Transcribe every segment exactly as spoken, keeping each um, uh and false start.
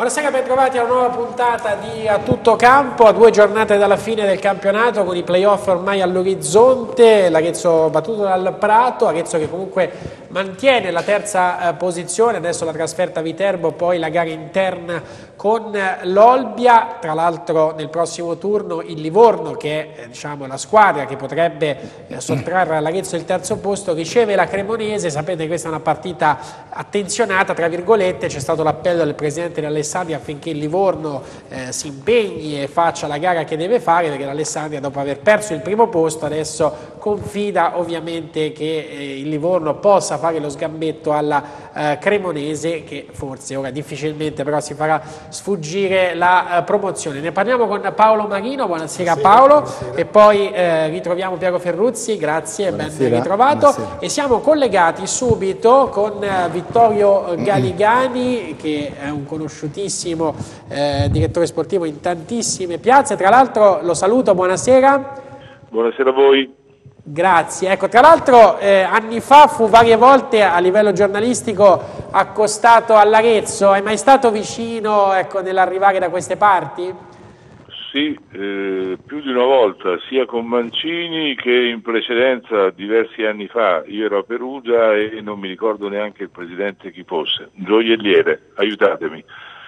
buonasera, ben trovati a una nuova puntata di A Tutto Campo, a due giornate dalla fine del campionato con i playoff ormai all'orizzonte. L'Arezzo battuto dal Prato, Arezzo che comunque mantiene la terza eh, posizione, adesso la trasferta a Viterbo, poi la gara interna con eh, l'Olbia. Tra l'altro nel prossimo turno il Livorno, che è eh, diciamo, la squadra che potrebbe eh, sottrarre all'Arezzo il terzo posto, riceve la Cremonese. Sapete che questa è una partita attenzionata, tra virgolette. C'è stato l'appello del presidente dell'Alessandria affinché il Livorno eh, si impegni e faccia la gara che deve fare, perché l'Alessandria, dopo aver perso il primo posto, adesso confida ovviamente che eh, il Livorno possa fare lo sgambetto alla eh, Cremonese, che forse ora difficilmente però si farà sfuggire la eh, promozione. Ne parliamo con Paolo Marino. Buonasera, buonasera Paolo. Buonasera. E poi eh, ritroviamo Piero Ferruzzi, grazie, buonasera, ben ritrovato. Buonasera. E siamo collegati subito con eh, Vittorio Galigani, che è un conosciutissimo eh, direttore sportivo in tantissime piazze. Tra l'altro lo saluto, buonasera. Buonasera a voi. Grazie. Ecco, tra l'altro eh, anni fa fu varie volte a livello giornalistico accostato all'Arezzo. È mai stato vicino, ecco, nell'arrivare da queste parti? Sì, eh, più di una volta, sia con Mancini che in precedenza diversi anni fa. Io ero a Perugia e non mi ricordo neanche il presidente chi fosse. Gioielliere, aiutatemi.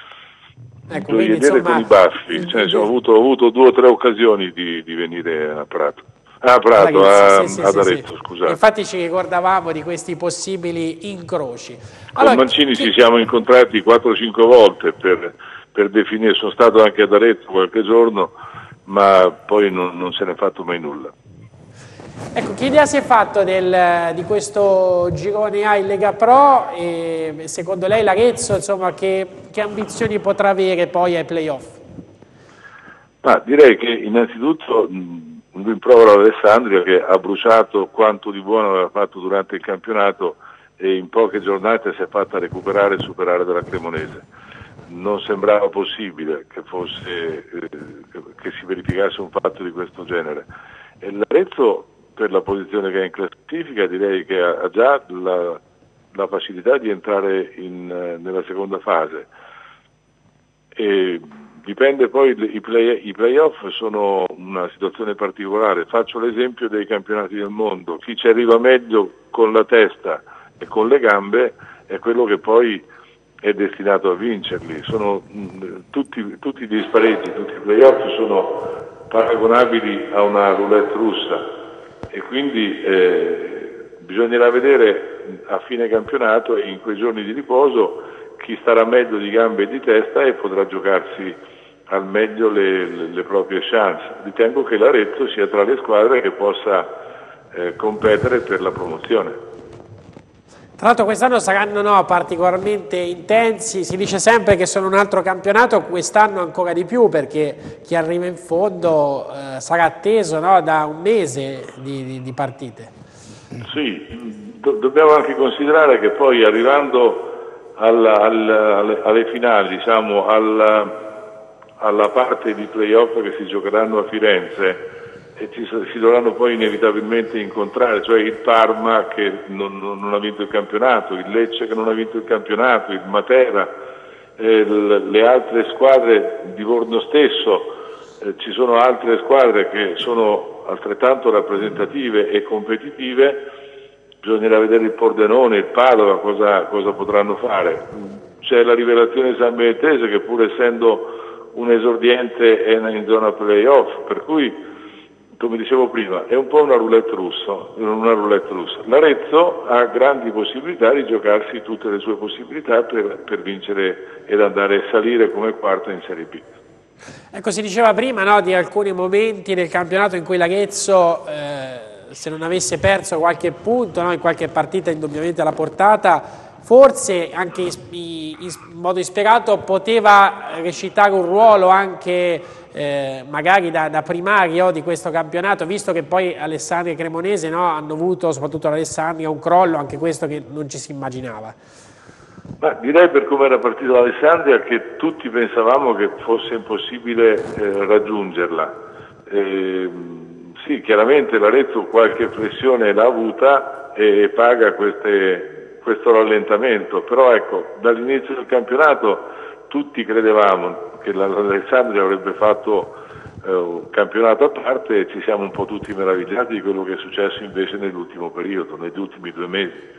Ecco, Gioielliere quindi, insomma, con i baffi. Cioè, ho, avuto, ho avuto due o tre occasioni di, di venire a Prato. Ah, Prato, a, sì, sì, ad Arezzo, sì, scusate. Infatti ci ricordavamo di questi possibili incroci. Allora, con Mancini chi... ci siamo incontrati quattro o cinque volte per, per definire, sono stato anche ad Arezzo qualche giorno, ma poi non, non se ne è fatto mai nulla. Ecco, che idea si è fatto del, di questo girone A in Lega Pro e secondo lei l'Arezzo, insomma, che, che ambizioni potrà avere poi ai playoff? Ma direi che innanzitutto un rimprovero all'Alessandria, che ha bruciato quanto di buono aveva fatto durante il campionato e in poche giornate si è fatta recuperare e superare dalla Cremonese. Non sembrava possibile che, fosse, eh, che si verificasse un fatto di questo genere. E l'Arezzo, per la posizione che è in classifica, direi che ha, ha già la, la facilità di entrare in, nella seconda fase. E dipende poi, i, play, i playoff sono una situazione particolare. Faccio l'esempio dei campionati del mondo: chi ci arriva meglio con la testa e con le gambe è quello che poi è destinato a vincerli. Sono mh, tutti, tutti gli spareggi, tutti i playoff sono paragonabili a una roulette russa e quindi eh, bisognerà vedere a fine campionato e in quei giorni di riposo chi starà meglio di gambe e di testa e potrà giocarsi al meglio le, le, le proprie chance. Ritengo che l'Arezzo sia tra le squadre che possa eh, competere per la promozione. Tra l'altro quest'anno saranno no, particolarmente intensi, si dice sempre che sono un altro campionato, quest'anno ancora di più, perché chi arriva in fondo eh, sarà atteso no, da un mese di, di, di partite. Sì, do dobbiamo anche considerare che poi arrivando alla, alla, alle, alle finali, diciamo alla, alla parte di playoff che si giocheranno a Firenze, e ci, si dovranno poi inevitabilmente incontrare, cioè il Parma che non, non, non ha vinto il campionato, il Lecce che non ha vinto il campionato, il Matera, eh, le altre squadre di Livorno stesso, eh, ci sono altre squadre che sono altrettanto rappresentative e competitive. Bisognerà vedere il Pordenone, il Padova cosa, cosa potranno fare. C'è la Rivelazione San Benedetese che, pur essendo un esordiente, è in zona playoff, per cui, come dicevo prima, è un po' una roulette russa, una roulette russa. L'Arezzo ha grandi possibilità di giocarsi tutte le sue possibilità per, per vincere ed andare a salire come quarto in Serie B. Ecco, si diceva prima no, di alcuni momenti del campionato in cui l'Arezzo, eh, se non avesse perso qualche punto, no, in qualche partita indubbiamente alla portata, forse anche in, in modo ispirato poteva recitare un ruolo anche eh, magari da, da primario di questo campionato, visto che poi Alessandria e Cremonese no, hanno avuto, soprattutto l'Alessandria, un crollo, anche questo che non ci si immaginava. Ma direi, per come era partita l'Alessandria, che tutti pensavamo che fosse impossibile eh, raggiungerla. Eh, sì, chiaramente l'Arezzo qualche flessione l'ha avuta e paga queste, questo rallentamento, però ecco, dall'inizio del campionato tutti credevamo che l'Alessandria avrebbe fatto eh, un campionato a parte e ci siamo un po' tutti meravigliati di quello che è successo invece nell'ultimo periodo, negli ultimi due mesi.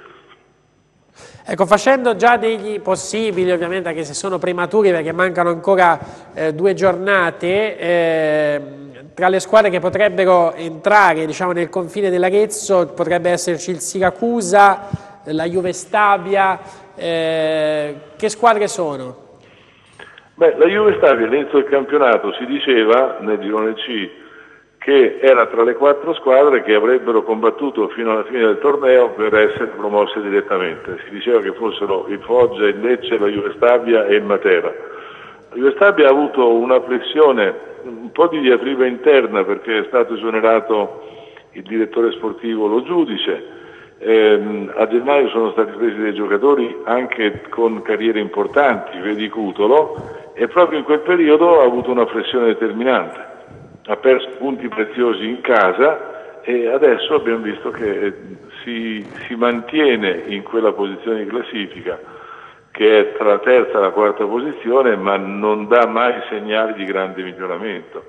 Ecco, facendo già degli possibili, ovviamente anche se sono prematuri perché mancano ancora eh, due giornate, eh, tra le squadre che potrebbero entrare, diciamo, nel confine dell'Arezzo potrebbe esserci il Siracusa, la Juve Stabia, eh, che squadre sono? Beh, la Juve Stabia all'inizio del campionato si diceva nel girone C che era tra le quattro squadre che avrebbero combattuto fino alla fine del torneo per essere promosse direttamente. Si diceva che fossero il Foggia, il Lecce, la Juve Stabia e il Matera. La Juve Stabia ha avuto una flessione, un po' di diatriba interna perché è stato esonerato il direttore sportivo Lo Giudice. Eh, a gennaio sono stati presi dei giocatori anche con carriere importanti, vedi Cutolo, e proprio in quel periodo ha avuto una flessione determinante. Ha perso punti preziosi in casa e adesso abbiamo visto che si, si mantiene in quella posizione di classifica che è tra la terza e la quarta posizione, ma non dà mai segnali di grande miglioramento.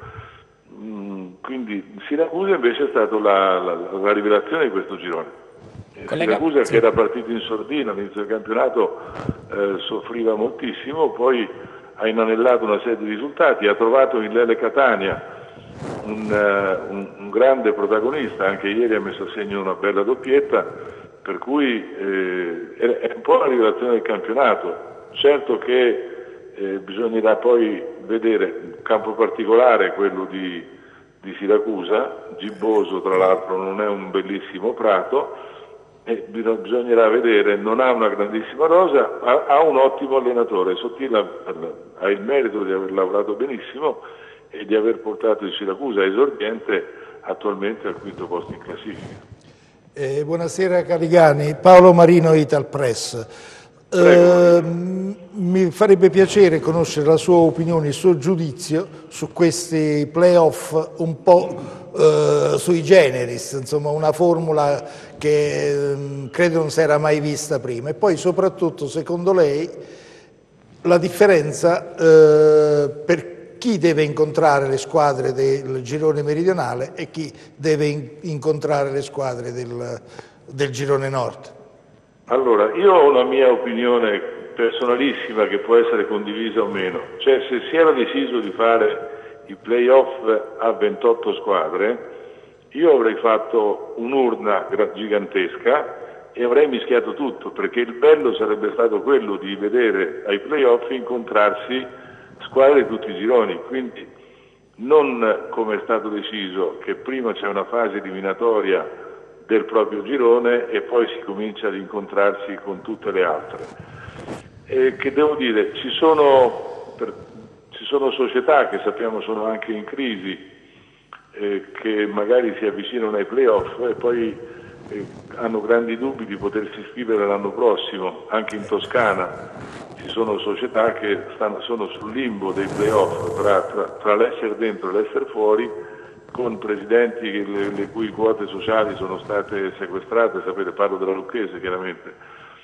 Quindi Siracusa invece è stata la, la, la rivelazione di questo girone. Collega, Siracusa sì. che era partito in sordina all'inizio del campionato eh, soffriva moltissimo, poi ha inanellato una serie di risultati, ha trovato in Lele Catania Un, uh, un, un grande protagonista, anche ieri ha messo a segno una bella doppietta, per cui eh, è un po' la rivelazione del campionato. Certo che eh, bisognerà poi vedere un campo particolare, quello di, di Siracusa, gibboso tra l'altro, non è un bellissimo prato, e bisognerà vedere, non ha una grandissima rosa, ha, ha un ottimo allenatore. Sottile ha il merito di aver lavorato benissimo e di aver portato il Siracusa esordiente attualmente al quinto posto in classifica. Eh, buonasera Carigani, Paolo Marino, Ital Press. Eh, mi farebbe piacere conoscere la sua opinione, il suo giudizio su questi playoff un po' eh, sui generis, insomma una formula che eh, credo non si era mai vista prima, e poi soprattutto secondo lei la differenza eh, per chi deve incontrare le squadre del girone meridionale e chi deve in incontrare le squadre del, del girone nord? Allora, io ho una mia opinione personalissima che può essere condivisa o meno. Cioè, se si era deciso di fare i playoff a ventotto squadre, io avrei fatto un'urna gigantesca e avrei mischiato tutto, perché il bello sarebbe stato quello di vedere ai playoff incontrarsi squadre di tutti i gironi, quindi non come è stato deciso che prima c'è una fase eliminatoria del proprio girone e poi si comincia ad incontrarsi con tutte le altre. E che devo dire, ci sono, per, ci sono società che sappiamo sono anche in crisi, eh, che magari si avvicinano ai playoff e poi eh, hanno grandi dubbi di potersi iscrivere l'anno prossimo, anche in Toscana. Ci sono società che stanno, sono sul limbo dei playoff tra, tra, tra l'essere dentro e l'essere fuori, con presidenti che le, le cui quote sociali sono state sequestrate, sapete, parlo della Lucchese chiaramente.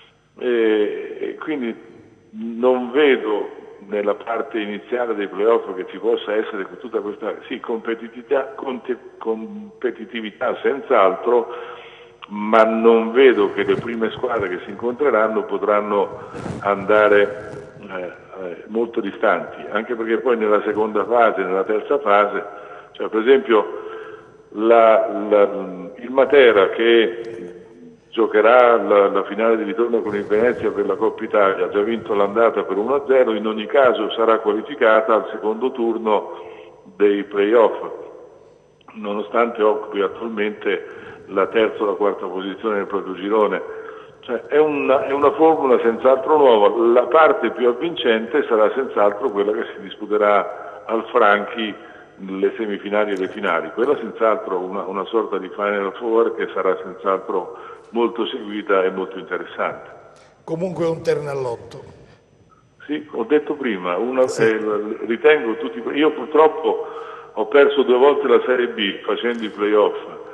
E, e quindi non vedo nella parte iniziale dei playoff che ci possa essere tutta questa sì, competitività, competitività senz'altro, ma non vedo che le prime squadre che si incontreranno potranno andare eh, eh, molto distanti, anche perché poi nella seconda fase, nella terza fase, cioè per esempio la, la, il Matera che giocherà la, la finale di ritorno con il Venezia per la Coppa Italia, ha già vinto l'andata per uno a zero, in ogni caso sarà qualificata al secondo turno dei playoff, nonostante occupi attualmente la terza o la quarta posizione nel proprio girone. Cioè, è, una, è una formula senz'altro nuova. La parte più avvincente sarà senz'altro quella che si disputerà al Franchi le semifinali e le finali. Quella senz'altro una, una sorta di Final Four che sarà senz'altro molto seguita e molto interessante. Comunque un ternellotto. Sì, ho detto prima, una, sì. eh, ritengo tutti. Io purtroppo ho perso due volte la Serie B facendo i playoff.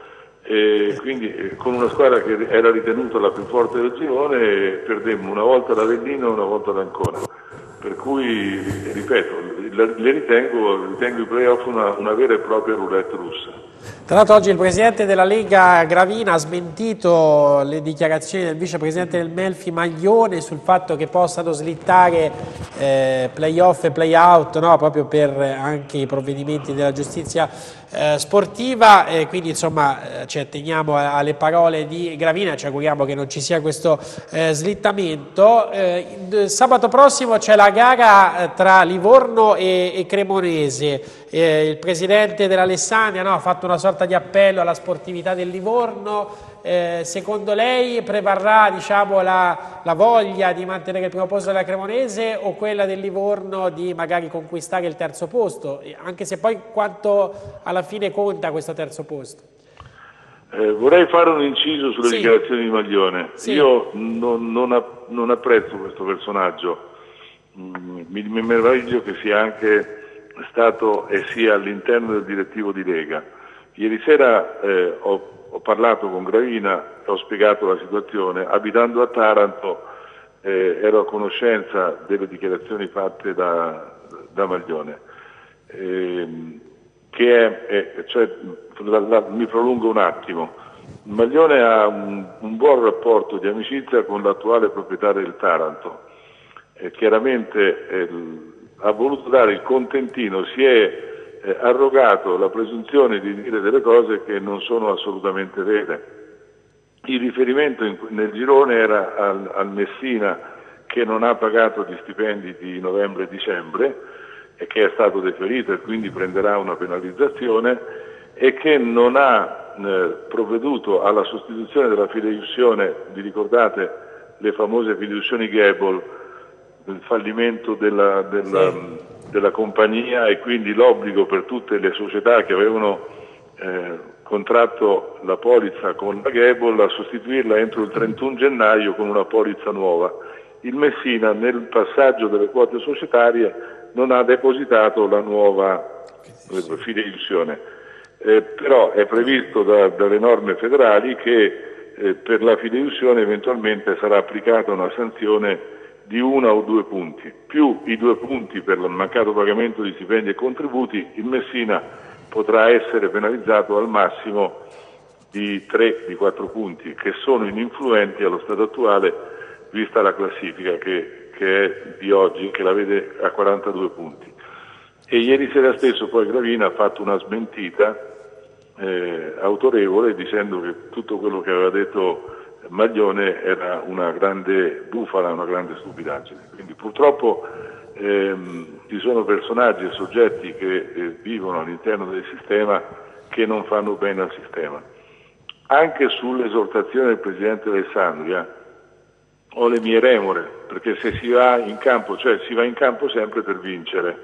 E quindi eh, con una squadra che era ritenuta la più forte del girone perdemmo una volta l'Avellino e una volta l'Ancona, per cui, ripeto, le ritengo, ritengo i playoff una, una vera e propria roulette russa. Tra l'altro oggi il presidente della Lega Gravina ha smentito le dichiarazioni del vicepresidente del Melfi Maglione sul fatto che possano slittare eh, playoff e playout, no? Proprio per anche i provvedimenti della giustizia eh, sportiva, e quindi insomma eh, ci atteniamo alle parole di Gravina, ci auguriamo che non ci sia questo eh, slittamento. Eh, sabato prossimo c'è la gara tra Livorno e, e Cremonese. Eh, il presidente dell'Alessandria, no, ha fatto una sorta di appello alla sportività del Livorno. Eh, secondo lei prevarrà, diciamo, la, la voglia di mantenere il primo posto della Cremonese o quella del Livorno di magari conquistare il terzo posto, anche se poi quanto alla fine conta questo terzo posto? Eh, vorrei fare un inciso sulle sì. dichiarazioni di Maglione. Sì. Io non, non, non apprezzo questo personaggio, mm, mi, mi meraviglio che sia anche stato e sia all'interno del direttivo di Lega. Ieri sera eh, ho, ho parlato con Gravina e ho spiegato la situazione. Abitando a Taranto eh, ero a conoscenza delle dichiarazioni fatte da, da Maglione, eh, che è, è cioè, la, la, mi prolungo un attimo. Maglione ha un, un buon rapporto di amicizia con l'attuale proprietario del Taranto. Eh, chiaramente eh, ha voluto dare il contentino, si è eh, arrogato la presunzione di dire delle cose che non sono assolutamente vere. Il riferimento in, nel girone era al, al Messina, che non ha pagato gli stipendi di novembre e dicembre e che è stato deferito e quindi prenderà una penalizzazione, e che non ha eh, provveduto alla sostituzione della fideiussione. Vi ricordate le famose fideiussioni Gable, il fallimento della, della, sì. della compagnia, e quindi l'obbligo per tutte le società che avevano eh, contratto la polizza con la Gable a sostituirla entro il trentuno gennaio con una polizza nuova. Il Messina nel passaggio delle quote societarie non ha depositato la nuova eh, fideiussione, eh, però è previsto da, dalle norme federali che eh, per la fideiussione eventualmente sarà applicata una sanzione di una o due punti, più i due punti per il mancato pagamento di stipendi e contributi. Il Messina potrà essere penalizzato al massimo di tre, di quattro punti, che sono ininfluenti allo stato attuale, vista la classifica che, che è di oggi, che la vede a quarantadue punti. E ieri sera stesso poi Gravina ha fatto una smentita eh, autorevole, dicendo che tutto quello che aveva detto Maglione era una grande bufala, una grande stupidaggine. Quindi purtroppo ehm, ci sono personaggi e soggetti che eh, vivono all'interno del sistema che non fanno bene al sistema. Anche sull'esortazione del presidente Alessandria ho le mie remore, perché se si va in campo, cioè si va in campo sempre per vincere,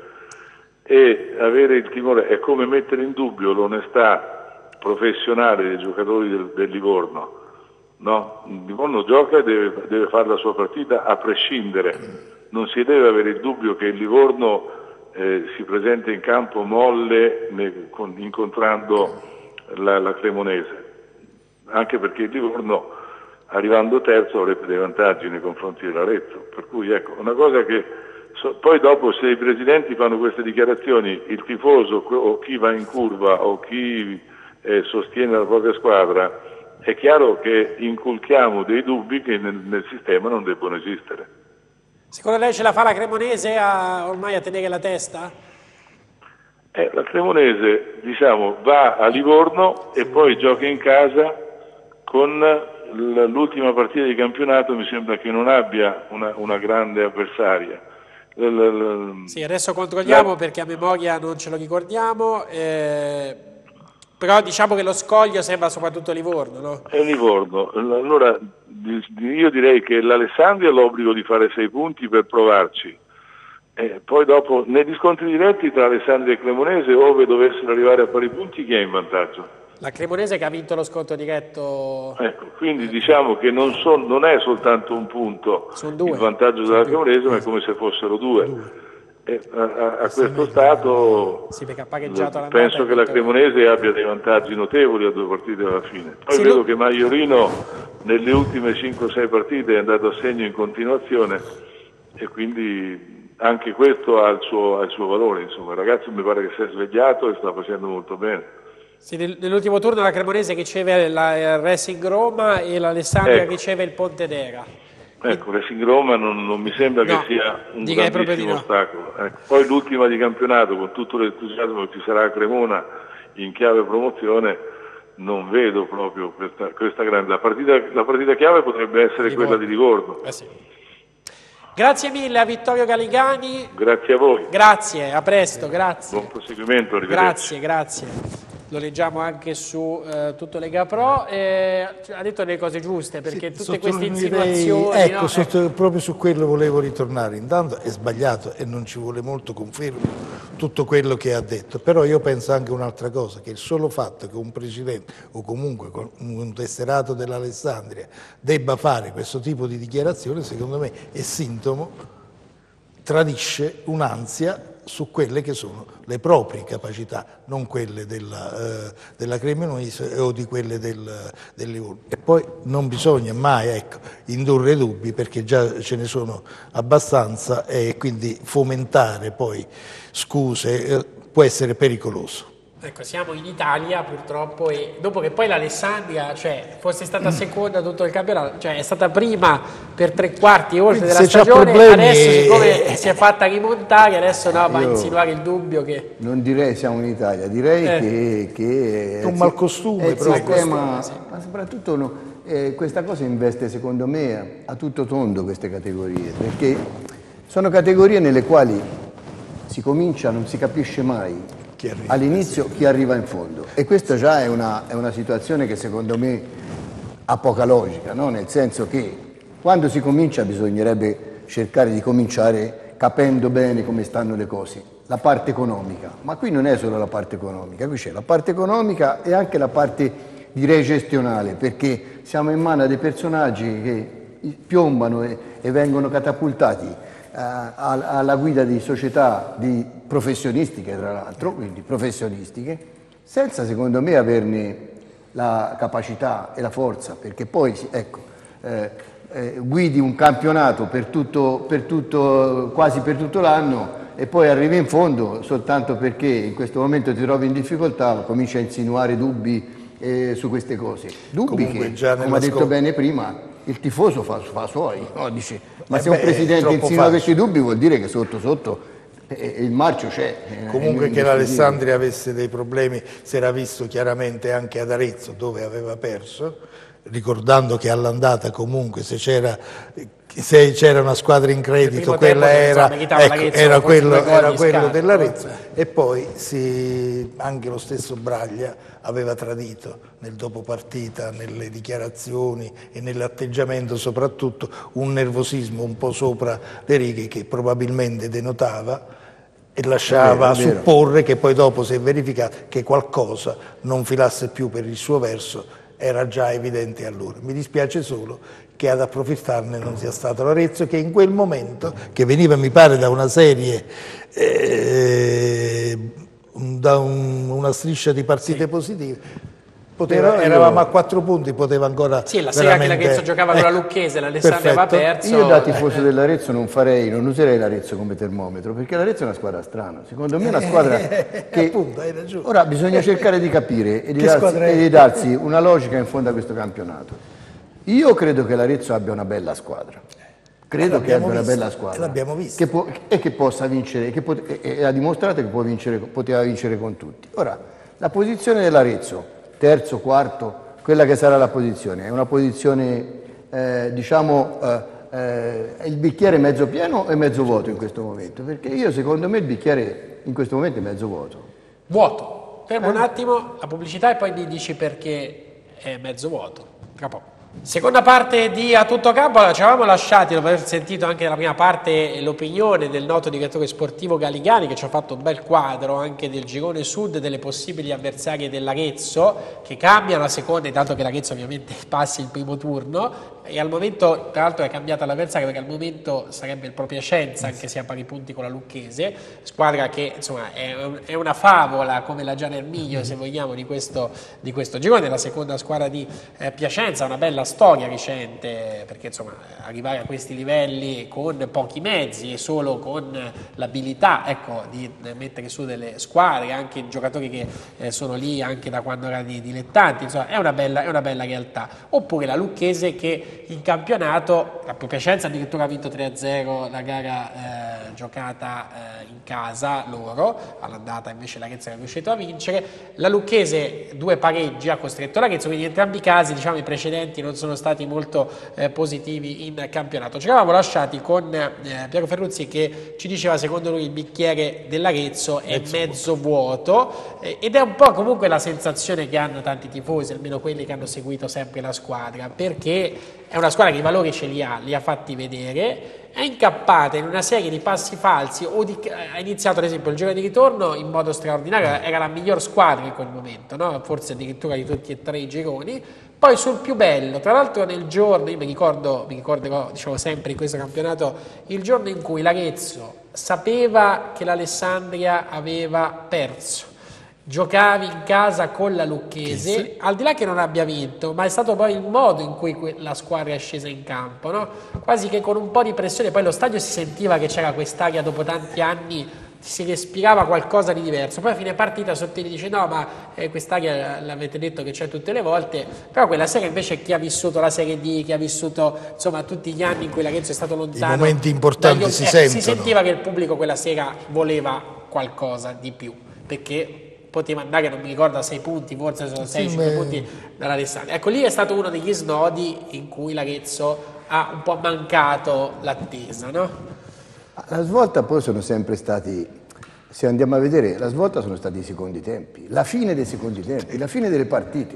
e avere il timore è come mettere in dubbio l'onestà professionale dei giocatori del, del Livorno. No, il Livorno gioca e deve, deve fare la sua partita a prescindere, non si deve avere il dubbio che il Livorno eh, si presenta in campo molle ne, con, incontrando la, la Cremonese, anche perché il Livorno arrivando terzo avrebbe dei vantaggi nei confronti dell'Arezzo, per cui ecco, una cosa che so, poi dopo se i presidenti fanno queste dichiarazioni, il tifoso o chi va in curva o chi eh, sostiene la propria squadra, è chiaro che inculchiamo dei dubbi che nel, nel sistema non debbono esistere. Secondo lei ce la fa la Cremonese a, ormai a tenere la testa? Eh, la Cremonese, diciamo, va a Livorno e poi gioca in casa con l'ultima partita di campionato, mi sembra che non abbia una, una grande avversaria. L, l, l, sì, adesso controlliamo la... perché a memoria non ce lo ricordiamo. Eh... Però diciamo che lo scoglio sembra soprattutto Livorno, no? È Livorno. Allora io direi che l'Alessandria ha l'obbligo di fare sei punti per provarci. E poi dopo, negli scontri diretti tra Alessandria e Cremonese, ove dovessero arrivare a pari punti, chi è in vantaggio? La Cremonese che ha vinto lo scontro diretto. Ecco, quindi diciamo che non, son, non è soltanto un punto il vantaggio della Cremonese, ma è come se fossero due. due. E a, a, a questo stato sì, pareggiato penso che la Cremonese abbia dei vantaggi notevoli a due partite alla fine. Poi sì, vedo lo... che Maiorino nelle ultime cinque sei partite è andato a segno in continuazione e quindi anche questo ha il suo, ha il suo valore, insomma. Il ragazzo mi pare che si è svegliato e sta facendo molto bene. Sì, nell'ultimo turno la Cremonese che riceve la, il Racing Roma e l'Alessandria ecco. che riceve il Pontedera. Ecco, Racing Roma non, non mi sembra no, che sia un no. grandissimo ostacolo. Ecco. Poi l'ultima di campionato, con tutto l'entusiasmo che ci sarà a Cremona in chiave promozione, non vedo proprio questa, questa grande... La partita, la partita chiave potrebbe essere Livorno. Quella di Livorno. Eh sì. Grazie mille a Vittorio Galigani. Grazie a voi. Grazie, a presto, grazie. Buon proseguimento, arrivederci. Grazie, grazie. Lo leggiamo anche su eh, Tutto Lega Pro. Eh, ha detto le cose giuste, perché sì, tutte queste insinuazioni... Ecco, no? sotto, ecco, proprio su quello volevo ritornare. Intanto è sbagliato e non ci vuole molto, confermo tutto quello che ha detto, però io penso anche un'altra cosa, che il solo fatto che un presidente o comunque un tesserato dell'Alessandria debba fare questo tipo di dichiarazione, secondo me è sintomo, tradisce un'ansia su quelle che sono le proprie capacità, non quelle della, eh, della Cremonese o di quelle del, del Livorno. E poi non bisogna mai ecco, indurre dubbi, perché già ce ne sono abbastanza, e quindi fomentare poi scuse eh, può essere pericoloso. Ecco, siamo in Italia purtroppo, e dopo che poi l'Alessandria, cioè, fosse stata seconda tutto il campionato, cioè è stata prima per tre quarti e oltre della stagione, problemi... adesso siccome si è fatta rimontare, adesso no, va a insinuare il dubbio che... Non direi siamo in Italia, direi eh. che, che... È un malcostume, è però. Sistema, sì. Ma soprattutto no, eh, questa cosa investe secondo me a tutto tondo queste categorie, perché sono categorie nelle quali si comincia, non si capisce mai all'inizio chi arriva in fondo, e questa già è una, è una situazione che secondo me ha poca logica, no? Nel senso che quando si comincia bisognerebbe cercare di cominciare capendo bene come stanno le cose, la parte economica, ma qui non è solo la parte economica, qui c'è la parte economica e anche la parte direi gestionale, perché siamo in mano a dei personaggi che piombano e, e vengono catapultati alla guida di società di professionistiche, tra l'altro, quindi professionistiche, senza secondo me averne la capacità e la forza, perché poi ecco, eh, eh, guidi un campionato per tutto, per tutto, quasi per tutto l'anno e poi arrivi in fondo soltanto perché in questo momento ti trovi in difficoltà, cominci a insinuare dubbi eh, su queste cose. Dubbi Comunque, che, come ha detto scop- bene prima, il tifoso fa, fa suoi, no? Dice, ma eh se beh, un presidente insinua questi dubbi vuol dire che sotto sotto eh, il marcio c'è. Comunque eh, che l'Alessandria avesse dei problemi si era visto chiaramente anche ad Arezzo, dove aveva perso, ricordando che all'andata comunque se c'era se c'era una squadra in credito quella era, ecco, era quello, era quello dell'Arezzo, e poi si, anche lo stesso Braglia aveva tradito nel dopopartita, nelle dichiarazioni e nell'atteggiamento, soprattutto un nervosismo un po' sopra le righe che probabilmente denotava e lasciava vero, supporre vero. Che poi dopo si è verificato che qualcosa non filasse più per il suo verso, era già evidente allora. Mi dispiace solo che ad approfittarne non sia stato l'Arezzo, che in quel momento, che veniva mi pare da una serie, eh, da un, una striscia di partite sì. positive, poteva, eravamo io... a quattro punti, poteva ancora sì, la sera veramente... che l'Arezzo giocava con la Lucchese, l'Alessandria aveva perso. Io da tifoso dell'Arezzo non farei, non userei l'Arezzo come termometro, perché l'Arezzo è una squadra strana, secondo me è una squadra che... Appunto, hai ragione. Ora bisogna cercare di capire e di, darsi, e di darsi una logica in fondo a questo campionato. Io credo che l'Arezzo abbia una bella squadra, credo che abbia visto, una bella squadra l'abbiamo visto. Che può, e che possa vincere, che pot, e, e ha dimostrato che può vincere, poteva vincere con tutti. Ora, la posizione dell'Arezzo, terzo, quarto, quella che sarà la posizione, è una posizione, eh, diciamo, eh, eh, il bicchiere mezzo pieno e mezzo vuoto in questo momento, perché io secondo me il bicchiere in questo momento è mezzo vuoto. Vuoto. Fermo eh? un attimo la pubblicità e poi mi dici perché è mezzo vuoto. Capo. Seconda parte di A Tutto Campo, ci avevamo lasciati, dopo aver sentito anche nella prima parte l'opinione del noto direttore sportivo Galigani, che ci ha fatto un bel quadro anche del girone sud, delle possibili avversarie dell'Arezzo, che cambiano a seconda, intanto che l'Arezzo ovviamente passi il primo turno, e al momento, tra l'altro è cambiata l'avversaria perché al momento sarebbe il Pro Piacenza, anche se a pari punti con la Lucchese, squadra che insomma è, è una favola come la Gian Ermiglio, se vogliamo, di questo, di questo girone, la seconda squadra di eh, Piacenza, una bella nella storia recente, perché insomma arrivare a questi livelli con pochi mezzi e solo con l'abilità, ecco, di mettere su delle squadre, anche giocatori che eh, sono lì anche da quando erano dilettanti, insomma è una bella, è una bella realtà. Oppure la Lucchese che in campionato, a Piacenza addirittura ha vinto tre a zero la gara eh, giocata eh, in casa loro, all'andata invece l'Arezzo era riuscito a vincere, la Lucchese due pareggi ha costretto l'Arezzo, quindi in entrambi i casi diciamo i precedenti non sono stati molto eh, positivi in campionato. Ci eravamo lasciati con eh, Piero Ferruzzi che ci diceva secondo lui il bicchiere dell'Arezzo è mezzo, mezzo vuoto eh, ed è un po' comunque la sensazione che hanno tanti tifosi, almeno quelli che hanno seguito sempre la squadra, perché è una squadra che i valori ce li ha, li ha fatti vedere, è incappata in una serie di passi falsi, o di, ha iniziato ad esempio il giro di ritorno in modo straordinario, era la miglior squadra in quel momento, no? Forse addirittura di tutti e tre i gironi, poi sul più bello, tra l'altro nel giorno, io mi ricordo, mi ricorderò diciamo sempre in questo campionato, il giorno in cui l'Arezzo sapeva che l'Alessandria aveva perso, giocavi in casa con la Lucchese, sì, al di là che non abbia vinto, ma è stato poi il modo in cui la squadra è scesa in campo, no? Quasi che con un po' di pressione, poi lo stadio si sentiva che c'era quest'aria dopo tanti anni, si respirava qualcosa di diverso, poi a fine partita Sottili dice no ma eh, quest'aria l'avete detto che c'è tutte le volte, però quella sera invece chi ha vissuto la Serie D, chi ha vissuto insomma tutti gli anni in cui l'Arezzo è stato lontano, i momenti importanti dagli, si eh, sentono, si sentiva che il pubblico quella sera voleva qualcosa di più, perché poteva andare, non mi ricordo, a sei punti, forse sono sei cinque punti dall'Alessandria. Ecco, lì è stato uno degli snodi in cui l'Arezzo ha un po' mancato l'attesa, no? La svolta poi sono sempre stati, se andiamo a vedere, la svolta sono stati i secondi tempi, la fine dei secondi tempi, la fine delle partite,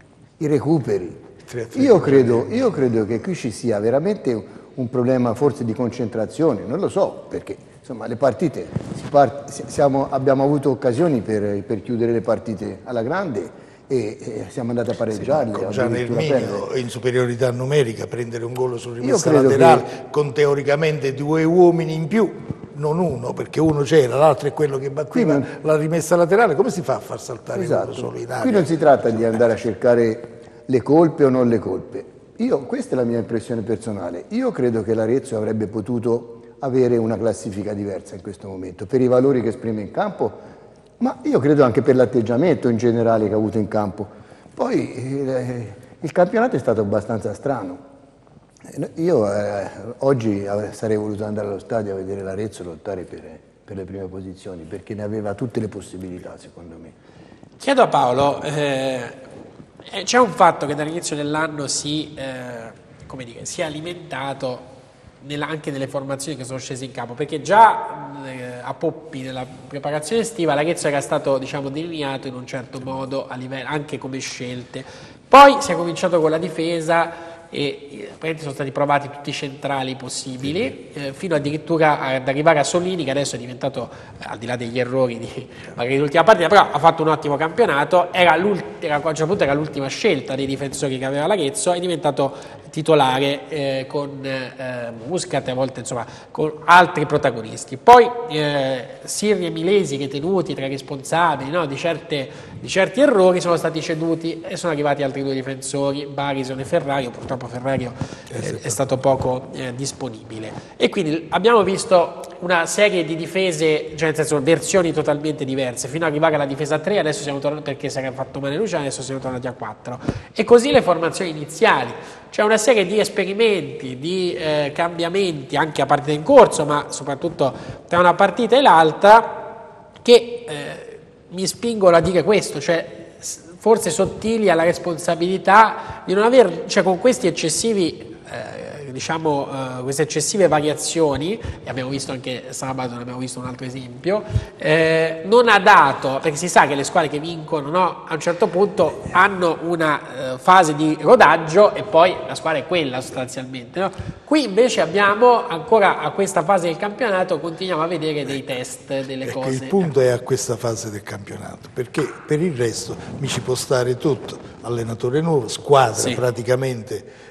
i recuperi. Io credo, io credo che qui ci sia veramente un problema forse di concentrazione, non lo so, perché insomma le partite, si part, siamo, abbiamo avuto occasioni per, per chiudere le partite alla grande e, e siamo andati a pareggiarle. Sì, con Gian Erminio in superiorità numerica, prendere un gol su rimessa laterale che... con teoricamente due uomini in più, non uno, perché uno c'era, l'altro è quello che batteva non... la rimessa laterale, come si fa a far saltare esatto. uno solo in aria? Qui non si tratta di andare a cercare le colpe o non le colpe. Io, questa è la mia impressione personale, io credo che l'Arezzo avrebbe potuto avere una classifica diversa in questo momento, per i valori che esprime in campo, ma io credo anche per l'atteggiamento in generale che ha avuto in campo. Poi eh, il campionato è stato abbastanza strano. Io eh, oggi sarei voluto andare allo stadio a vedere l'Arezzo lottare per, per le prime posizioni, perché ne aveva tutte le possibilità, secondo me. Chiedo a Paolo, eh, c'è un fatto che dall'inizio dell'anno si, eh, come dire, si è alimentato nella, anche nelle formazioni che sono scese in campo, perché già eh, a Poppi nella preparazione estiva l'Arezzo era stato diciamo delineato in un certo modo a livello, anche come scelte, poi si è cominciato con la difesa e eh, sono stati provati tutti i centrali possibili eh, fino addirittura ad arrivare a Solini, che adesso è diventato, eh, al di là degli errori di magari l'ultima partita, però ha fatto un ottimo campionato, era, era, a un certo punto era l'ultima scelta dei difensori che aveva l'Arezzo, è diventato titolare eh, con eh, Muscat e a volte insomma con altri protagonisti. Poi eh, Sirri e Milesi, che tenuti tra i responsabili, no, di, certe, di certi errori, sono stati ceduti e sono arrivati altri due difensori, Barison e Ferrario. Purtroppo Ferrario eh, è stato poco eh, disponibile e quindi abbiamo visto una serie di difese, cioè nel senso versioni totalmente diverse, fino ad arrivare alla difesa a tre, adesso siamo tornati, perché si era fatto male Luciano, adesso siamo tornati a quattro, e così le formazioni iniziali. C'è una serie di esperimenti, di eh, cambiamenti anche a partita in corso, ma soprattutto tra una partita e l'altra, che eh, mi spingono a dire questo, cioè forse Sottili ha la responsabilità di non aver, cioè con questi eccessivi eh, diciamo uh, queste eccessive variazioni, e abbiamo visto anche sabato, ne abbiamo visto un altro esempio, eh, non ha dato, perché si sa che le squadre che vincono, no, a un certo punto hanno una uh, fase di rodaggio e poi la squadra è quella sostanzialmente, no? Qui invece abbiamo ancora a questa fase del campionato, continuiamo a vedere dei test, delle ecco, cose. Il punto è a questa fase del campionato, perché per il resto mi ci può stare tutto, allenatore nuovo, squadra sì. praticamente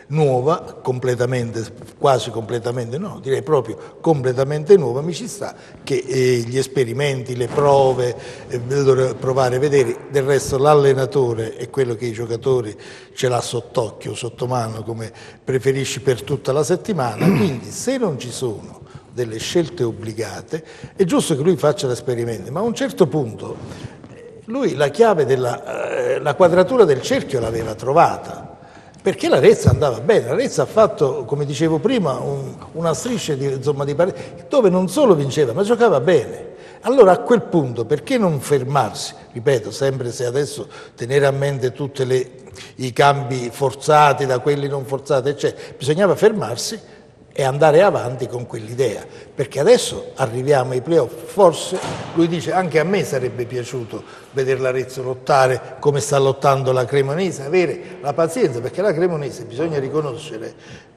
nuova, completamente, quasi completamente, no, direi proprio completamente nuova, mi ci sta che eh, gli esperimenti, le prove, eh, devo provare a vedere, del resto l'allenatore è quello che i giocatori ce l'ha sott'occhio, sotto mano, come preferisci per tutta la settimana, quindi se non ci sono delle scelte obbligate è giusto che lui faccia l'esperimento, ma a un certo punto lui la chiave della eh, la quadratura del cerchio l'aveva trovata. Perché l'Arezzo andava bene, l'Arezzo ha fatto, come dicevo prima, un, una striscia di, insomma, di partite dove non solo vinceva, ma giocava bene. Allora a quel punto perché non fermarsi? Ripeto, sempre se adesso tenere a mente tutti i cambi forzati da quelli non forzati, eccetera, bisognava fermarsi e andare avanti con quell'idea, perché adesso arriviamo ai playoff, forse lui dice anche a me sarebbe piaciuto vedere l'Arezzo lottare come sta lottando la Cremonese, avere la pazienza, perché la Cremonese bisogna riconoscere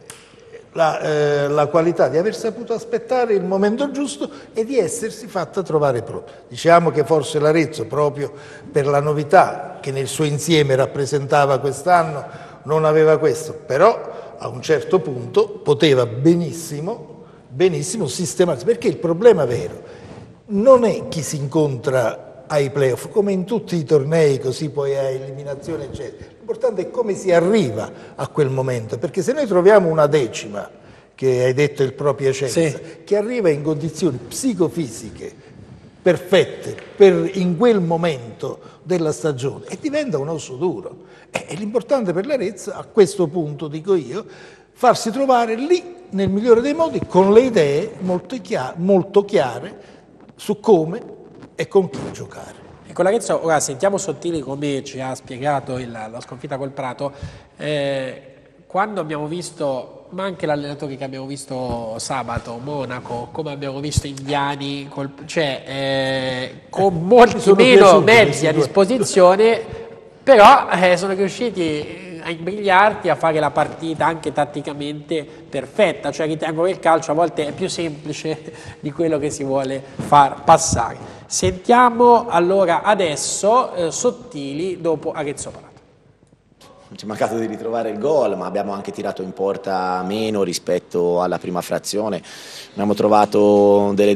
la, eh, la qualità di aver saputo aspettare il momento giusto e di essersi fatta trovare pronta. Diciamo che forse l'Arezzo, proprio per la novità che nel suo insieme rappresentava quest'anno, non aveva questo, però a un certo punto poteva benissimo, benissimo sistemarsi, perché il problema vero non è chi si incontra ai playoff, come in tutti i tornei, così poi a eliminazione, eccetera. L'importante è come si arriva a quel momento, perché se noi troviamo una decima, che hai detto il Pro Piacenza, sì, che arriva in condizioni psicofisiche perfette per in quel momento della stagione e diventa un osso duro. E l'importante per l'Arezzo, a questo punto dico io, farsi trovare lì nel migliore dei modi con le idee molto chiare, molto chiare su come e con chi giocare. E con l'Arezzo, ora sentiamo Sottili come ci ha spiegato il, la sconfitta col Prato. Eh, quando abbiamo visto, ma anche l'allenatore che abbiamo visto sabato, Monaco, come abbiamo visto Indiani, col, cioè eh, con molti meno mezzi a disposizione, però eh, sono riusciti a imbrigliarti, a fare la partita anche tatticamente perfetta, cioè ritengo che il calcio a volte è più semplice di quello che si vuole far passare. Sentiamo allora adesso eh, Sottili dopo Arezzo Prato. Ci è mancato di ritrovare il gol, ma abbiamo anche tirato in porta meno rispetto alla prima frazione. Abbiamo trovato delle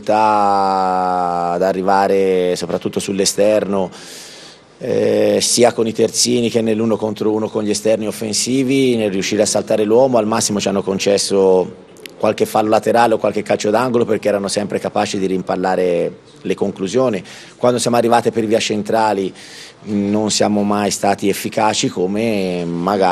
difficoltà ad arrivare soprattutto sull'esterno, eh, sia con i terzini che nell'uno contro uno con gli esterni offensivi, nel riuscire a saltare l'uomo. Al massimo ci hanno concesso qualche fallo laterale o qualche calcio d'angolo perché erano sempre capaci di rimpallare le conclusioni. Quando siamo arrivati per via centrali non siamo mai stati efficaci come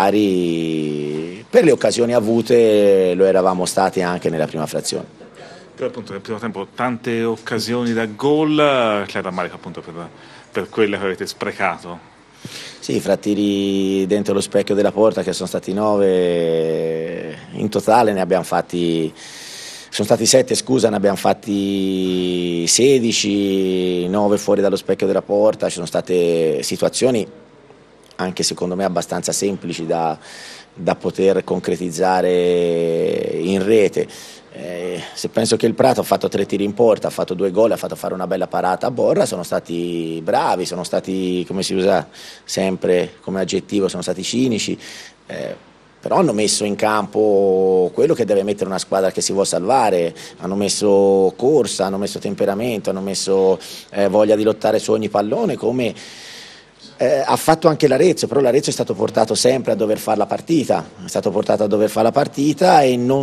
magari per le occasioni avute lo eravamo stati anche nella prima frazione. Però appunto nel primo tempo tante occasioni da gol, che è da Marico appunto per, per quelle che avete sprecato. Sì, fra tiri dentro lo specchio della porta, che sono stati nove in totale, ne abbiamo fatti, sono stati sette scusa, ne abbiamo fatti sedici, nove fuori dallo specchio della porta. Ci sono state situazioni anche secondo me abbastanza semplici da, da poter concretizzare in rete. Eh, se penso che il Prato ha fatto tre tiri in porta, ha fatto due gol, ha fatto fare una bella parata a Borra, sono stati bravi, sono stati, come si usa sempre come aggettivo, sono stati cinici, eh, però hanno messo in campo quello che deve mettere una squadra che si vuole salvare, hanno messo corsa, hanno messo temperamento, hanno messo eh, voglia di lottare su ogni pallone, come Eh, ha fatto anche l'Arezzo, però l'Arezzo è stato portato sempre a dover fare la partita, è stato portato a dover fare la partita e non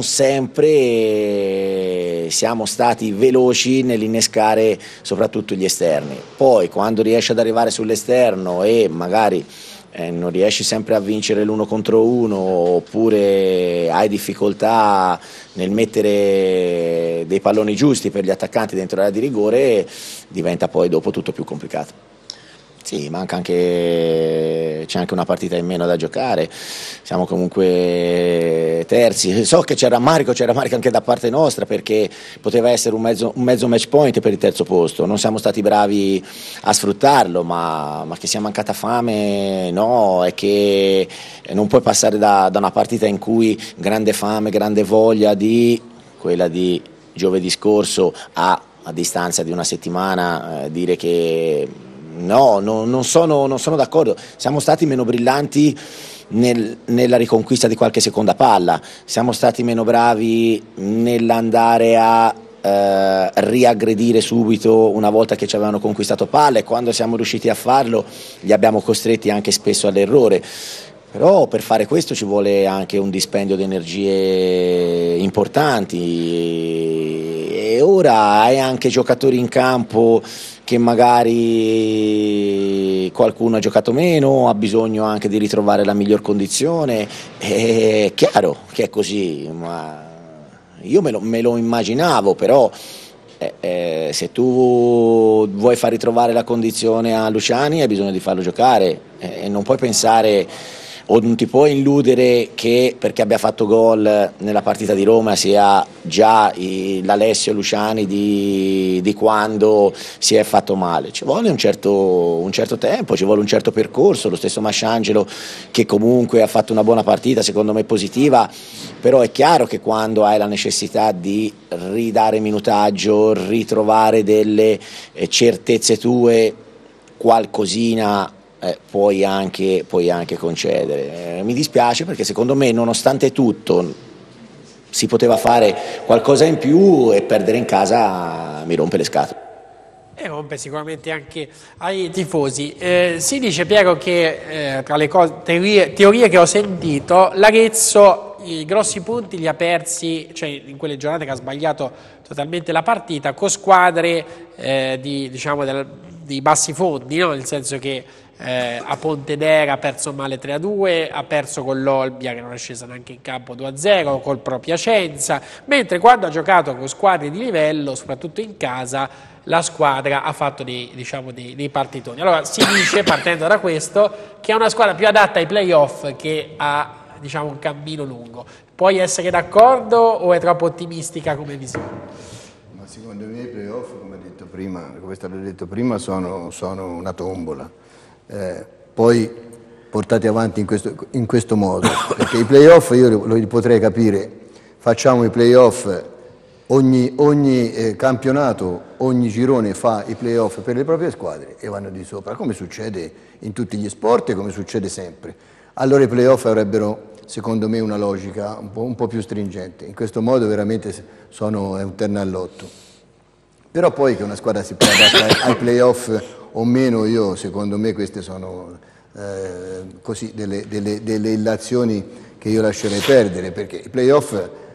sempre siamo stati veloci nell'innescare soprattutto gli esterni. Poi quando riesci ad arrivare sull'esterno e magari eh, non riesci sempre a vincere l'uno contro uno oppure hai difficoltà nel mettere dei palloni giusti per gli attaccanti dentro l'area di rigore, diventa poi dopo tutto più complicato. Sì, manca anche, c'è anche una partita in meno da giocare, siamo comunque terzi. So che c'era rammarico, c'era rammarico anche da parte nostra perché poteva essere un mezzo, un mezzo match point per il terzo posto, non siamo stati bravi a sfruttarlo, ma, ma che sia mancata fame no, è che non puoi passare da, da una partita in cui grande fame, grande voglia di quella di giovedì scorso a, a distanza di una settimana eh, dire che no, no non sono, non sono d'accordo, siamo stati meno brillanti nel, nella riconquista di qualche seconda palla, siamo stati meno bravi nell'andare a eh, riaggredire subito una volta che ci avevano conquistato palla, e quando siamo riusciti a farlo li abbiamo costretti anche spesso all'errore. Però per fare questo ci vuole anche un dispendio di energie importanti, e ora hai anche giocatori in campo che magari qualcuno ha giocato meno, ha bisogno anche di ritrovare la miglior condizione. È chiaro che è così, ma io me lo, me lo immaginavo, però eh, eh, se tu vuoi far ritrovare la condizione a Luciani hai bisogno di farlo giocare, e eh, non puoi pensare o non ti puoi illudere che perché abbia fatto gol nella partita di Roma sia già l'Alessio Luciani di, di quando si è fatto male. Ci vuole un certo, un certo tempo, ci vuole un certo percorso. Lo stesso Masciangelo, che comunque ha fatto una buona partita, secondo me positiva, però è chiaro che quando hai la necessità di ridare minutaggio, ritrovare delle certezze tue, qualcosina Eh, puoi, anche, puoi anche concedere. Eh, mi dispiace perché secondo me, nonostante tutto, si poteva fare qualcosa in più, e perdere in casa mi rompe le scatole. E rompe sicuramente anche ai tifosi. Eh, si dice, Piero, che eh, tra le cose, teorie, teorie che ho sentito, l'Arezzo i grossi punti li ha persi, cioè in quelle giornate che ha sbagliato totalmente la partita, con squadre eh, di, diciamo, del, di bassi fondi, no? Nel senso che Eh, a Pontedera ha perso male tre a due, ha perso con l'Olbia che non è scesa neanche in campo due a zero, col Pro Piacenza, mentre quando ha giocato con squadre di livello, soprattutto in casa, la squadra ha fatto dei, diciamo, dei, dei partitoni. Allora si dice, partendo da questo, che è una squadra più adatta ai playoff che a, diciamo, un cammino lungo. Puoi essere d'accordo o è troppo ottimistica come visione? Ma secondo me i playoff, come, detto prima, come è stato detto prima, sono, sono una tombola. Eh, poi portati avanti in questo, in questo modo, perché i playoff io lo, lo potrei capire, facciamo i playoff, ogni, ogni eh, campionato, ogni girone fa i playoff per le proprie squadre e vanno di sopra, come succede in tutti gli sport e come succede sempre. Allora i playoff avrebbero, secondo me, una logica un po', un po' più stringente. In questo modo veramente sono, è un ternallotto. Però poi che una squadra si può adattare ai playoff o meno, io secondo me queste sono eh, così delle, delle, delle illazioni che io lascerei perdere, perché i playoff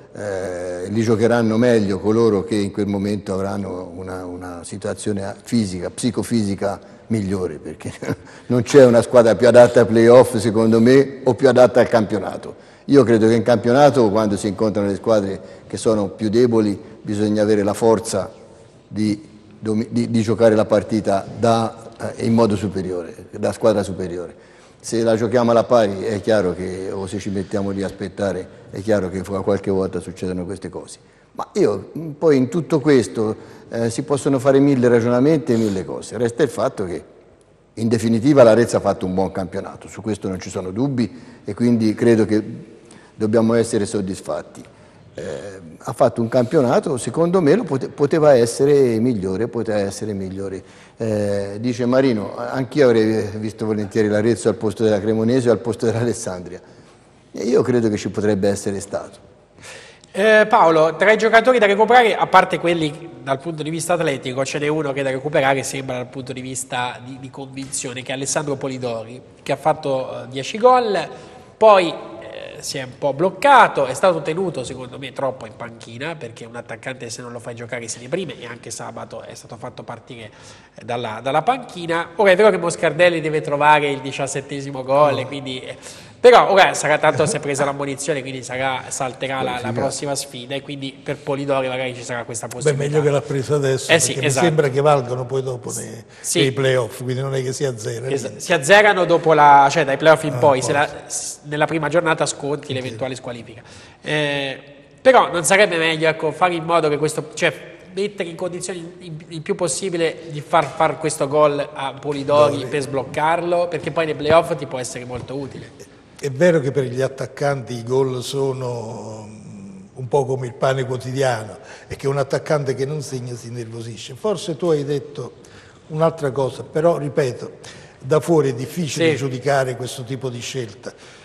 eh, li giocheranno meglio coloro che in quel momento avranno una, una situazione fisica, psicofisica migliore, perché non c'è una squadra più adatta ai playoff secondo me o più adatta al campionato. Io credo che in campionato, quando si incontrano le squadre che sono più deboli, bisogna avere la forza di Di, di giocare la partita da, eh, in modo superiore, da squadra superiore. Se la giochiamo alla pari è chiaro che, o se ci mettiamo lì a aspettare, è chiaro che qualche volta succedono queste cose. Ma io, poi in tutto questo eh, si possono fare mille ragionamenti e mille cose. Resta il fatto che in definitiva l'Arezzo ha fatto un buon campionato, su questo non ci sono dubbi e quindi credo che dobbiamo essere soddisfatti. Eh, ha fatto un campionato, secondo me lo pote poteva essere migliore, poteva essere migliore. Eh, dice Marino, anch'io avrei visto volentieri l'Arezzo al posto della Cremonese o al posto dell'Alessandria. E io credo che ci potrebbe essere stato. Eh, Paolo, tra i giocatori da recuperare, a parte quelli dal punto di vista atletico, ce n'è uno che da recuperare sembra dal punto di vista di, di convinzione, che è Alessandro Polidori, che ha fatto dieci gol, poi si è un po' bloccato, è stato tenuto secondo me troppo in panchina, perché un attaccante se non lo fai giocare si deprime, e anche sabato è stato fatto partire dalla, dalla panchina. Ora è vero che Moscardelli deve trovare il diciassettesimo gol, no. quindi, però ora sarà, tanto si è presa l'ammonizione, quindi sarà, salterà la, la prossima sfida, e quindi per Polidori magari ci sarà questa possibilità. Beh, meglio che l'ha presa adesso, eh sì, perché esatto. mi sembra che valgono poi dopo nei, sì. nei playoff, quindi non è che si azzerano. Es si azzerano dopo la, cioè dai playoff in ah, poi, se la, nella prima giornata sconti l'eventuale squalifica. Eh, però non sarebbe meglio, ecco, fare in modo che questo, cioè mettere in condizioni il più possibile di far fare questo gol a Polidori Dori. per sbloccarlo, perché poi nei playoff ti può essere molto utile. È vero che per gli attaccanti i gol sono un po' come il pane quotidiano e che un attaccante che non segna si nervosisce. Forse tu hai detto un'altra cosa, però ripeto, da fuori è difficile sì. giudicare questo tipo di scelta.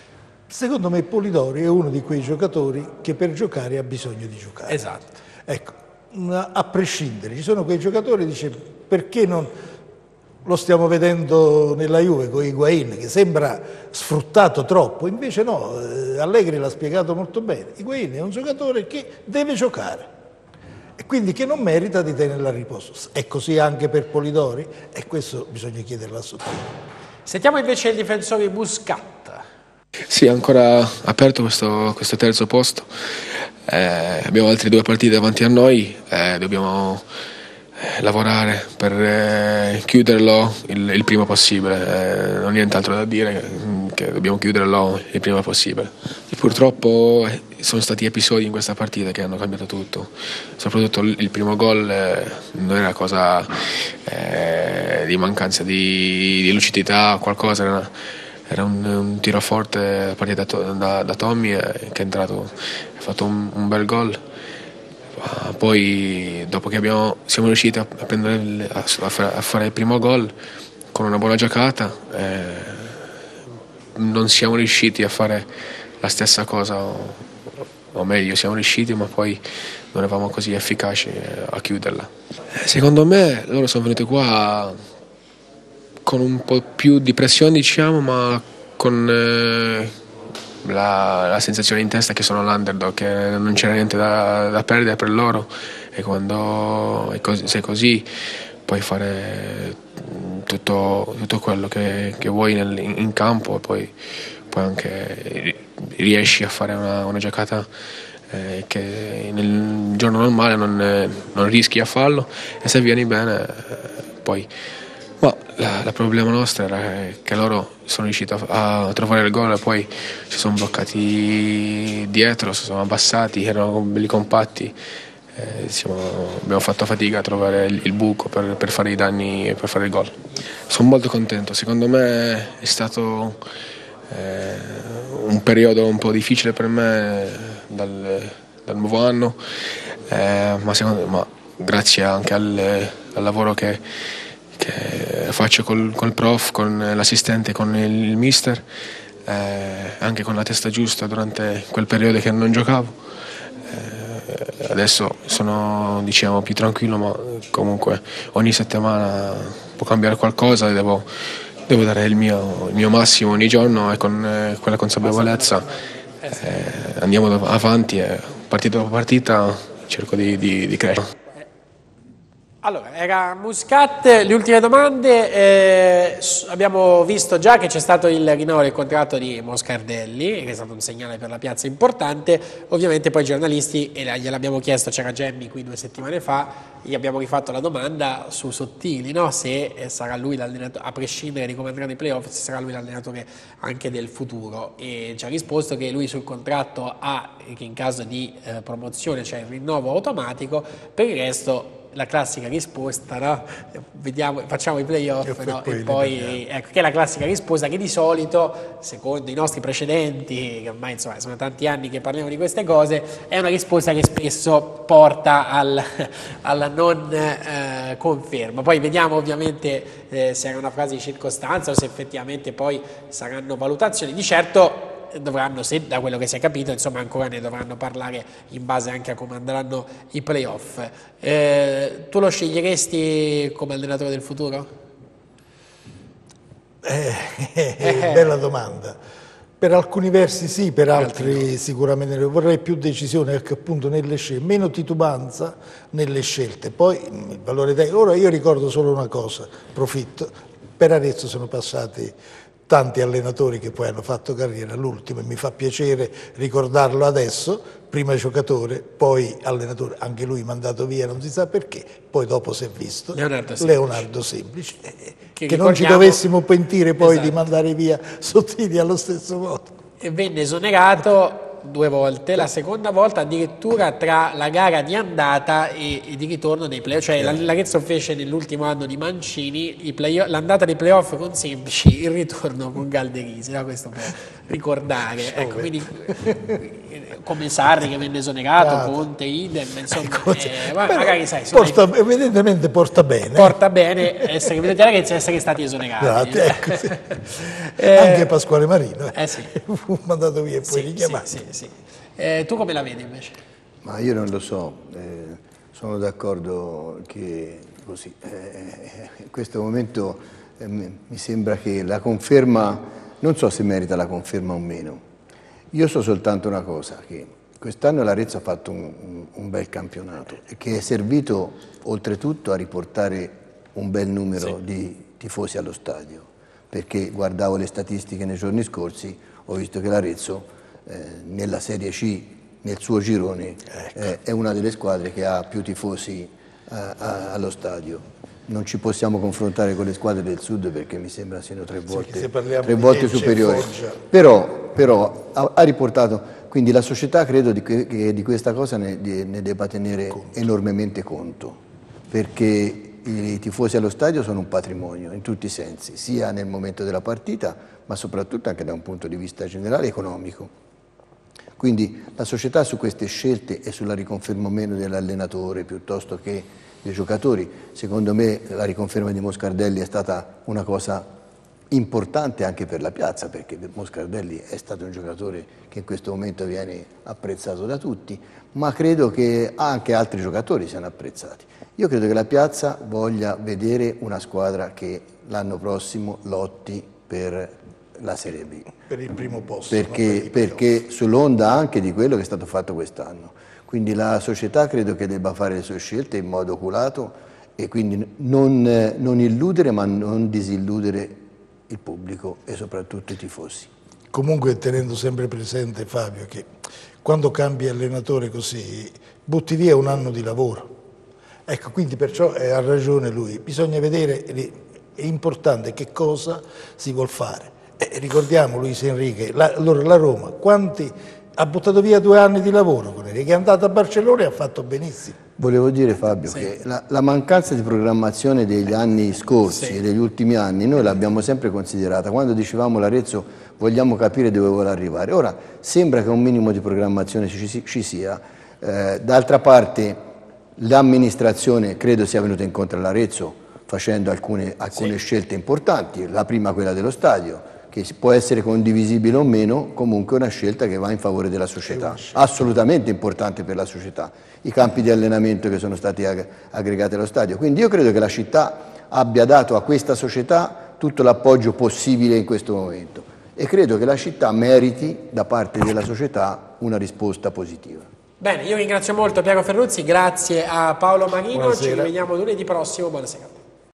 Secondo me Polidori è uno di quei giocatori che per giocare ha bisogno di giocare. Esatto. Ecco, a prescindere, ci sono quei giocatori, dice, perché non... Lo stiamo vedendo nella Juve con Higuain, che sembra sfruttato troppo, invece no, Allegri l'ha spiegato molto bene. Higuain è un giocatore che deve giocare e quindi che non merita di tenerla a riposo. È così anche per Polidori e questo bisogna chiederlo a Sottile. Sentiamo invece il difensore Muscat. Sì, è ancora aperto questo, questo terzo posto, eh, abbiamo altre due partite davanti a noi, eh, dobbiamo eh, lavorare per eh, chiuderlo il, il prima possibile, eh, non ho nient'altro da dire che, che dobbiamo chiuderlo il prima possibile. E purtroppo eh, sono stati episodi in questa partita che hanno cambiato tutto, soprattutto il, il primo gol eh, non era cosa eh, di mancanza di, di lucidità, qualcosa, era, Era un, un tiro forte partita da, da, da Tommy eh, che è entrato, ha fatto un, un bel gol. Uh, poi dopo che abbiamo, siamo riusciti a, a, prendere il, a, a, fare, a fare il primo gol con una buona giocata, eh, non siamo riusciti a fare la stessa cosa, o, o meglio siamo riusciti ma poi non eravamo così efficaci a chiuderla. Secondo me loro sono venuti qua con un po' più di pressione, diciamo, ma con eh, la, la sensazione in testa che sono l'underdog, che non c'era niente da, da perdere per loro, e quando è così, sei così puoi fare tutto, tutto quello che, che vuoi nel, in, in campo, e poi, poi anche riesci a fare una, una giocata eh, che nel giorno normale non, eh, non rischi a farlo, e se vieni bene eh, poi... Ma la, la problema nostra era che loro sono riusciti a, a trovare il gol e poi si sono bloccati dietro, si sono abbassati, erano belli compatti, eh, siamo, abbiamo fatto fatica a trovare il, il buco per, per fare i danni e per fare il gol. Sono molto contento, secondo me è stato eh, un periodo un po' difficile per me dal, dal nuovo anno, eh, ma, secondo, ma grazie anche al, al lavoro che che faccio col, col prof, con l'assistente, con il mister, eh, anche con la testa giusta durante quel periodo che non giocavo. Eh, adesso sono, diciamo, più tranquillo, ma comunque ogni settimana può cambiare qualcosa e devo, devo dare il mio, il mio massimo ogni giorno, e con eh, quella consapevolezza eh, andiamo avanti e partita dopo partita cerco di, di, di crescere. Allora, era Muscat, le ultime domande, eh, abbiamo visto già che c'è stato il rinnovo del contratto di Moscardelli, che è stato un segnale per la piazza importante, ovviamente poi i giornalisti, e gliel'abbiamo chiesto, c'era Gemmi qui due settimane fa, gli abbiamo rifatto la domanda su Sottili, no? Se sarà lui l'allenatore, a prescindere di come andranno i playoff, se sarà lui l'allenatore anche del futuro, e ci ha risposto che lui sul contratto ha, che in caso di eh, promozione c'è il rinnovo automatico, per il resto la classica risposta, no? Vediamo, facciamo i playoff, no? E poi ecco, che è la classica risposta che di solito, secondo i nostri precedenti, che ormai insomma sono tanti anni che parliamo di queste cose, è una risposta che spesso porta al, alla non eh, conferma. Poi vediamo ovviamente eh, se è una frase di circostanza o se effettivamente poi saranno valutazioni. Di certo dovranno, se da quello che si è capito, insomma ancora ne dovranno parlare in base anche a come andranno i playoff. Eh, tu lo sceglieresti come allenatore del futuro? Eh, eh, bella domanda. Per alcuni versi sì, per altri sicuramente no. Vorrei più decisione, perché appunto nelle scelte, meno titubanza nelle scelte. Poi il valore tecnico. Ora io ricordo solo una cosa, profitto, per Arezzo sono passati tanti allenatori che poi hanno fatto carriera, l'ultimo, e mi fa piacere ricordarlo adesso, prima giocatore, poi allenatore, anche lui mandato via, non si sa perché, poi dopo si è visto, Leonardo Semplici, Leonardo Semplici eh, che, che non ci dovessimo pentire poi esatto. di mandare via Sottili allo stesso modo. E venne esonerato due volte, la seconda volta addirittura tra la gara di andata e, e di ritorno dei playoff, cioè l'Arezzo fece nell'ultimo anno di Mancini l'andata dei playoff con Semplici, il ritorno con Galderisi, no? Questo per ricordare, ecco, quindi come Sarri che venne esonerato, Bravo. Conte, idem, insomma, Ecco, eh, ma però magari sai, insomma, porta, evidentemente porta bene. porta bene essere segretari che essere stati esonerati. Esatto, ecco, sì. Eh, Anche Pasquale Marino eh sì. fu mandato via e poi Sì, richiamato. sì, sì, sì. Eh, tu come la vedi invece? Ma io non lo so, eh, sono d'accordo che così, eh, in questo momento eh, mi sembra che la conferma, non so se merita la conferma o meno, io so soltanto una cosa, che quest'anno l'Arezzo ha fatto un, un, un bel campionato e che è servito oltretutto a riportare un bel numero sì. di tifosi allo stadio, perché guardavo le statistiche nei giorni scorsi, ho visto che l'Arezzo eh, nella Serie C, nel suo girone, ecco. eh, è una delle squadre che ha più tifosi eh, a, allo stadio. Non ci possiamo confrontare con le squadre del sud perché mi sembra siano tre volte, sì, tre volte superiori. Però, però ha, ha riportato, quindi la società credo di que, che di questa cosa ne, ne debba tenere conto. enormemente conto, perché i tifosi allo stadio sono un patrimonio in tutti i sensi, sia nel momento della partita, ma soprattutto anche da un punto di vista generale economico. Quindi la società su queste scelte e sulla riconferma o meno dell'allenatore piuttosto che dei giocatori, secondo me la riconferma di Moscardelli è stata una cosa importante anche per la piazza, perché Moscardelli è stato un giocatore che in questo momento viene apprezzato da tutti, ma credo che anche altri giocatori siano apprezzati. Io credo che la piazza voglia vedere una squadra che l'anno prossimo lotti per la Serie B. Per il primo posto. Perché, perché sull'onda anche di quello che è stato fatto quest'anno. Quindi la società credo che debba fare le sue scelte in modo oculato e quindi non, non illudere ma non disilludere il pubblico e soprattutto i tifosi. Comunque tenendo sempre presente, Fabio, che quando cambi allenatore così butti via un anno di lavoro. Ecco, quindi perciò ha ragione lui, bisogna vedere, è importante che cosa si vuol fare. Eh, ricordiamo Luis Enrique, la, la Roma, quanti ha buttato via due anni di lavoro con Enrique, è andato a Barcellona e ha fatto benissimo. Volevo dire Fabio sì. che la, la mancanza di programmazione degli anni scorsi sì. e degli ultimi anni noi l'abbiamo sempre considerata, quando dicevamo l'Arezzo vogliamo capire dove vuole arrivare, ora sembra che un minimo di programmazione ci, ci sia, eh, d'altra parte l'amministrazione credo sia venuta incontro all'Arezzo facendo alcune, alcune sì. scelte importanti, la prima quella dello stadio, che può essere condivisibile o meno, comunque è una scelta che va in favore della società, assolutamente importante per la società, i campi di allenamento che sono stati ag aggregati allo stadio, quindi io credo che la città abbia dato a questa società tutto l'appoggio possibile in questo momento e credo che la città meriti da parte della società una risposta positiva. Bene, io ringrazio molto Piero Ferruzzi, grazie a Paolo Marino, Buonasera. ci rivediamo lunedì prossimo, buonasera.